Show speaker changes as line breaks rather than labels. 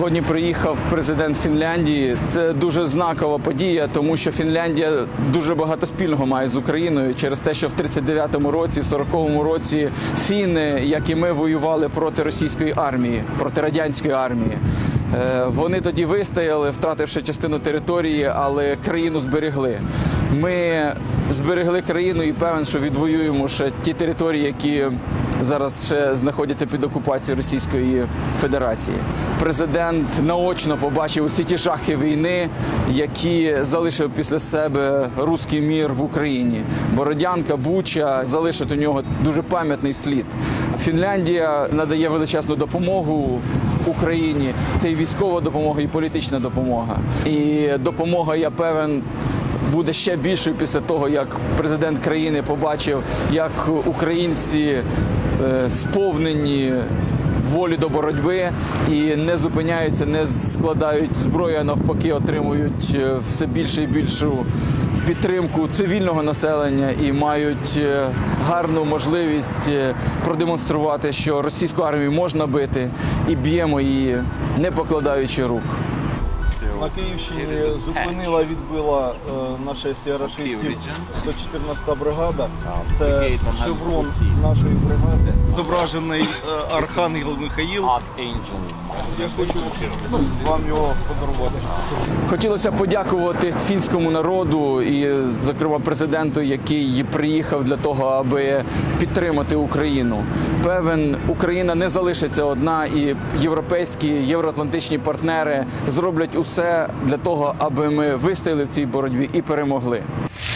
Сьогодні приїхав президент Фінляндії. Це дуже знакова подія, тому що Фінляндія дуже багато спільного має з Україною через те, що в 39-му році, в 40-му році фіни, як і ми, воювали проти російської армії, проти радянської армії. Вони тоді вистояли, втративши частину території, але країну зберегли. Ми зберегли країну і певен, що відвоюємо ще ті території, які зараз ще знаходяться під окупацією Російської Федерації. Президент наочно побачив усі ті жахи війни, які залишив після себе руський мір в Україні. Бородянка, Буча залишить у нього дуже пам'ятний слід. Фінляндія надає величезну допомогу Україні. Це і військова допомога, і політична допомога. І допомога, я певен, буде ще більшою після того, як президент країни побачив, як українці сповнені волі до боротьби і не зупиняються, не складають зброю, а навпаки отримують все більше і більшу підтримку цивільного населення і мають гарну можливість продемонструвати, що російську армію можна бити, і б'ємо її, не покладаючи рук.
На Київщині зупинила, відбила нашестя рашистів 114-та бригада. Це шеврон нашої бригади. Зображений Архангел Михаїл. Я хочу вам його подарувати.
Хотілося подякувати фінському народу і, зокрема, президенту, який приїхав для того, аби підтримати Україну. Певен, Україна не залишиться одна, і європейські, євроатлантичні партнери зроблять усе для того, аби ми вистояли в цій боротьбі і перемогли.